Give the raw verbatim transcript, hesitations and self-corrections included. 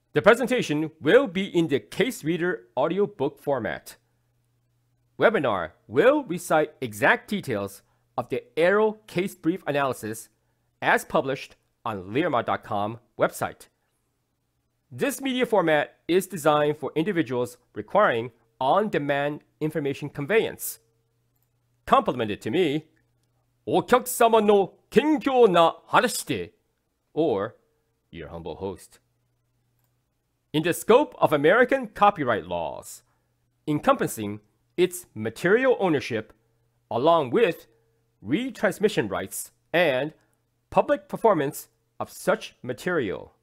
The presentation will be in the Case Reader audiobook format. Webinar will recite exact details of the Aereo case brief analysis as published on Lehrmach dot com website. This media format is designed for individuals requiring on-demand information conveyance. Complimented to me, お客様の謙虚な話で, or your humble host. In the scope of American copyright laws, encompassing its material ownership, along with retransmission rights and public performance of such material.